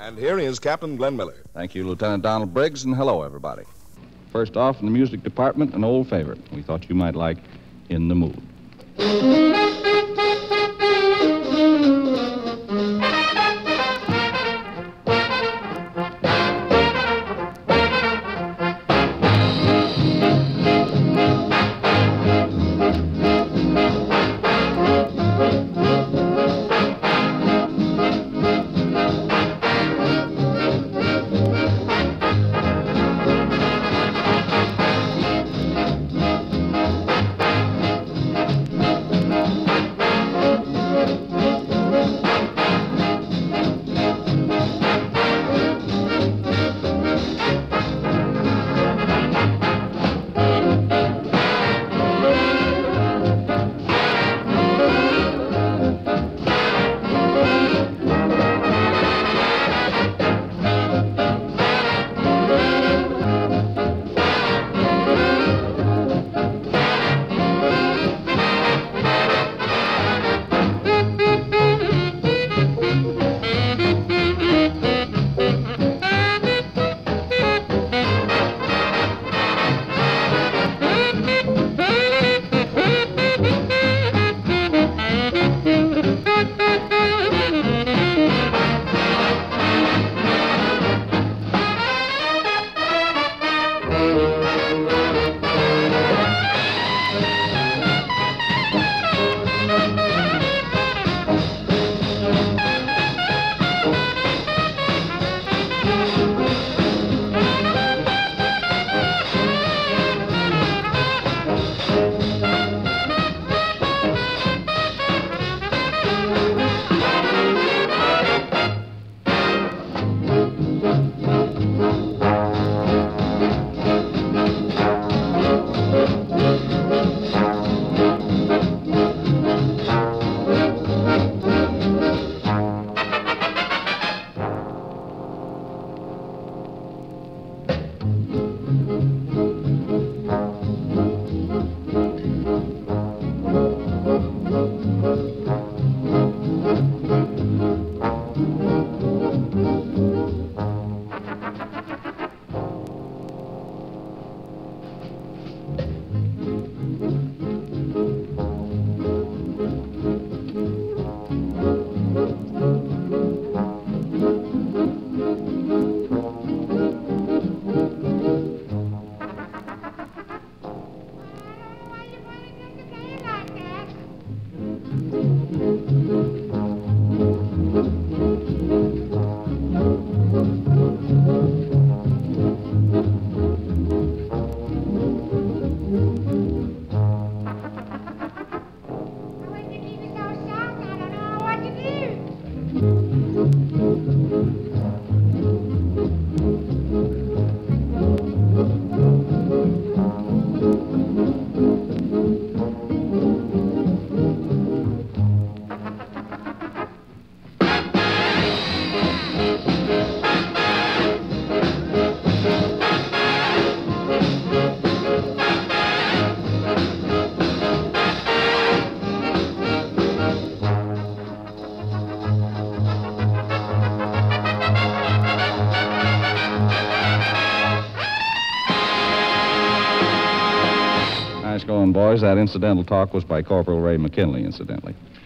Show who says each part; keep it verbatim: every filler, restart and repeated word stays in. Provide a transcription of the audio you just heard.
Speaker 1: And here is Captain Glenn Miller.
Speaker 2: Thank you, Lieutenant Donald Briggs, and hello, everybody. First off, in the music department, an old favorite we thought you might like, In the Mood. Nice going, boys. That incidental talk was by Corporal Ray McKinley, incidentally.